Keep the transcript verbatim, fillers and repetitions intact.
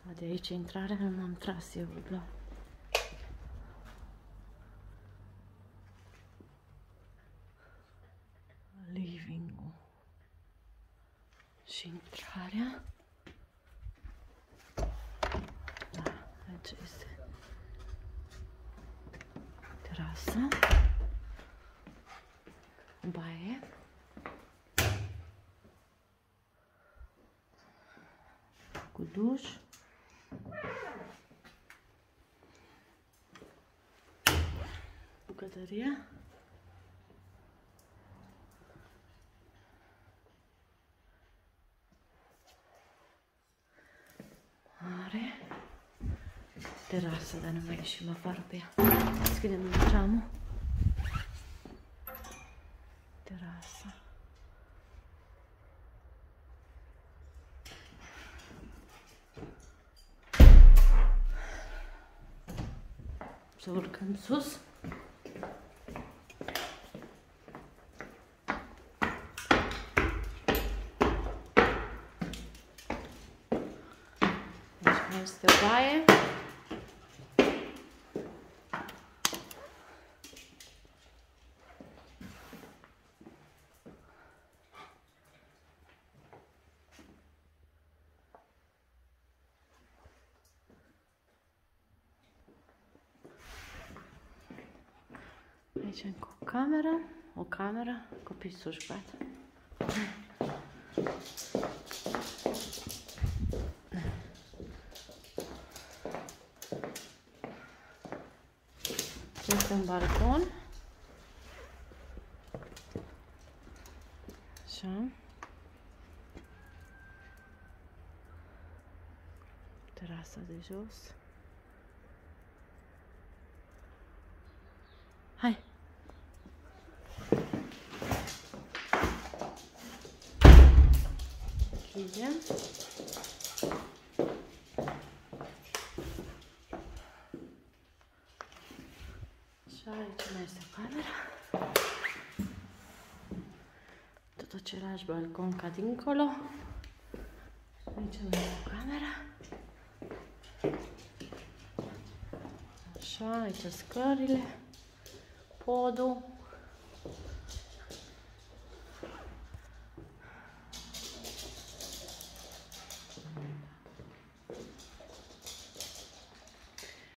De aici intrarea, nu m-am tras eu la living-ul și intrarea. Da, aici este terasa, baie, cu duș, bucătăria, mare, terasă, dar nu mai ieșim afară pe ea. Deschidem geamul. Terasa. Să urcăm sus. Deci mai este o baie. Aici încă o cameră, o cameră, copii s-au jucat. Este un balcon. Așa. Terasa de jos. Hai! Închidem. Și aici mai este camera. Tot același balcon ca dincolo. Aici mai este o camera. Așa, aici scările, podul.